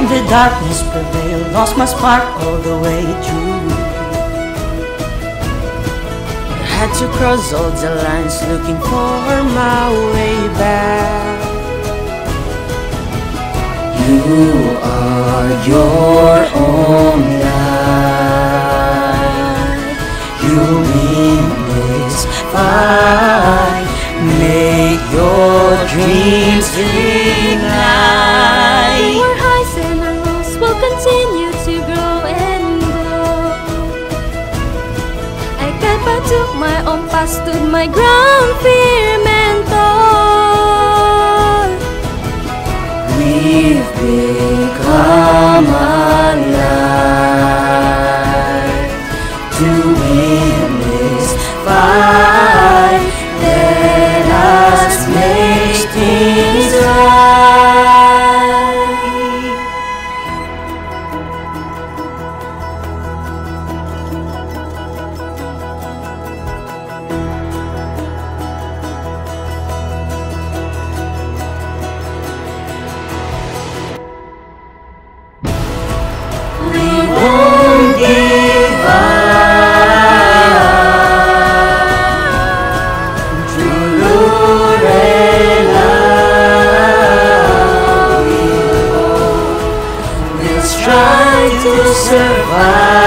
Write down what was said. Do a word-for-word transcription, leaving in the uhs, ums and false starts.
the darkness prevailed, lost my spark all the way through. I had to cross all the lines looking for my way back. You are your own light. You win this fight. Make your dreams ignite. Our highs and our lows will continue to grow and grow. I got back, took my own path, stood my ground, firm and tall. We've become alive to win this fight. Let us make things right. We won't give up. Through LEURELA, we will strive to survive.